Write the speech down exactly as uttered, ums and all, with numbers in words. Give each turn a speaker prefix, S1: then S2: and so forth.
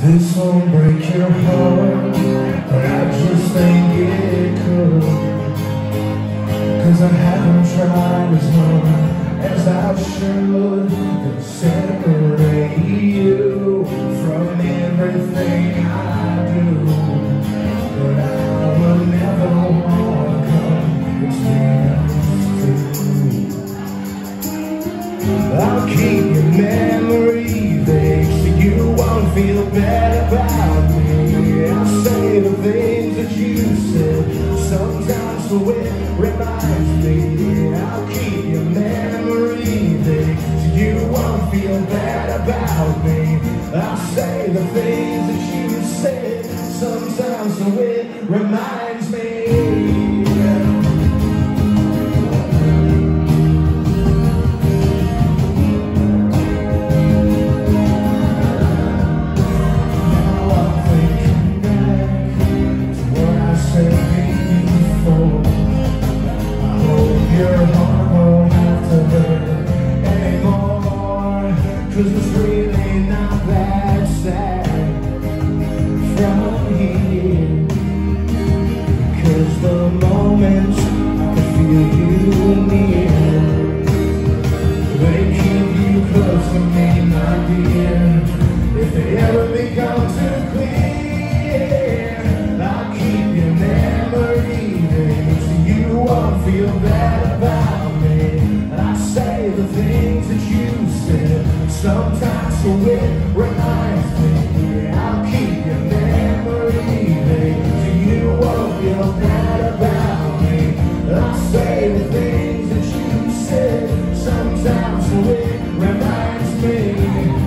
S1: This won't break your heart, but I just think it could. Cause I haven't tried as long as I should to separate you from everything I do. But I will never want to come between us two. I'll keep your memory vague so you won't feel bad about me. I'll say the things that you said sometimes, so it reminds me. I'll keep your memory vague so you won't feel bad about me. I'll say the things that you said sometimes, so it reminds me. Cause it's really not that sad from here. Cause the moment I can feel you near, they keep you close to me, my dear. If they ever become too clear, I'll keep your memory there so you won't feel bad about me. I say the things that you said sometimes, so it reminds me. I'll keep your memory vague so you won't feel bad about me. I say the things that you said sometimes, so it reminds me.